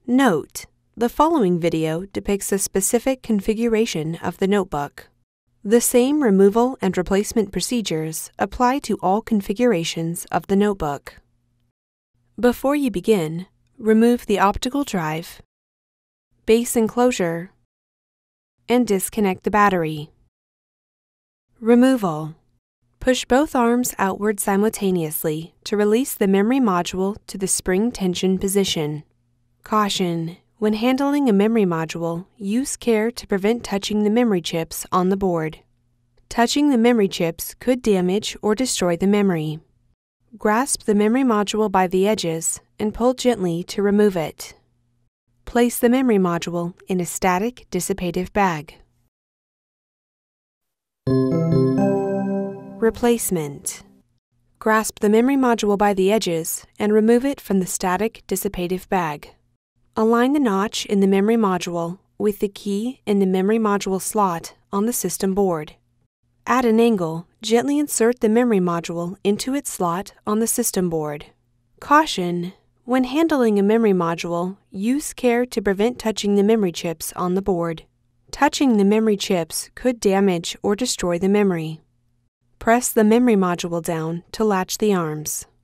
Note: the following video depicts a specific configuration of the notebook. The same removal and replacement procedures apply to all configurations of the notebook. Before you begin, remove the optical drive, base enclosure, and disconnect the battery. Removal. Push both arms outward simultaneously to release the memory module to the spring tension position. Caution: when handling a memory module, use care to prevent touching the memory chips on the board. Touching the memory chips could damage or destroy the memory. Grasp the memory module by the edges and pull gently to remove it. Place the memory module in a static dissipative bag. Replacement. Grasp the memory module by the edges and remove it from the static dissipative bag. Align the notch in the memory module with the key in the memory module slot on the system board. At an angle, gently insert the memory module into its slot on the system board. Caution: when handling a memory module, use care to prevent touching the memory chips on the board. Touching the memory chips could damage or destroy the memory. Press the memory module down to latch the arms.